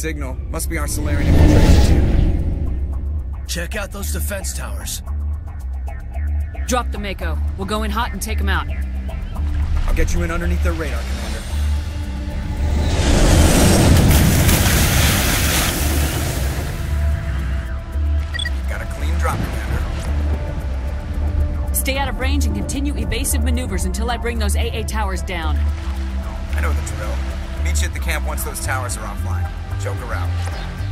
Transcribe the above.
signal. Must be our Solarian infiltration team. Check out those defense towers. Drop the Mako. We'll go in hot and take them out. I'll get you in underneath their radar, Commander. Got a clean drop, Commander. Stay out of range and continue evasive maneuvers until I bring those AA towers down. I know the drill. Meet you at the camp once those towers are offline. Joker out.